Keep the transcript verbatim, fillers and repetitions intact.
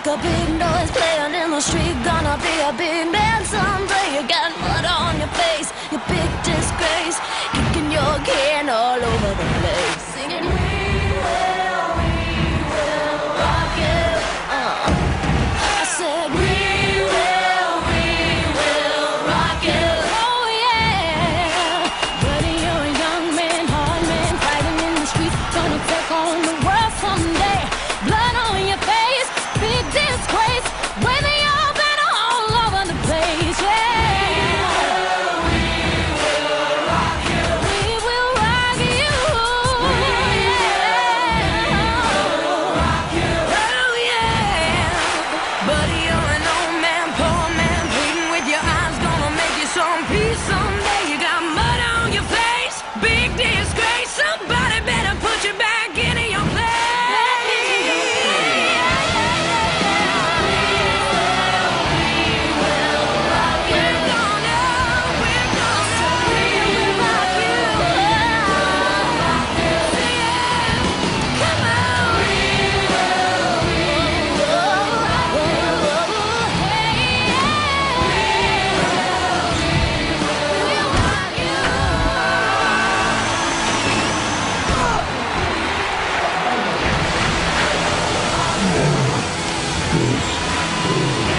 make a big noise playing in the street. Gonna be a big man someday. You got mud on your face, you big disgrace, kicking your can all over the place, singing we will, we will rock you. uh. I said we will, we will rock you. Oh yeah. Buddy, you're a young man, hard man, fighting in the street, gonna take on the world someday. Blood on your face, big disgrace, waving your banner all over the place, yeah. Peace.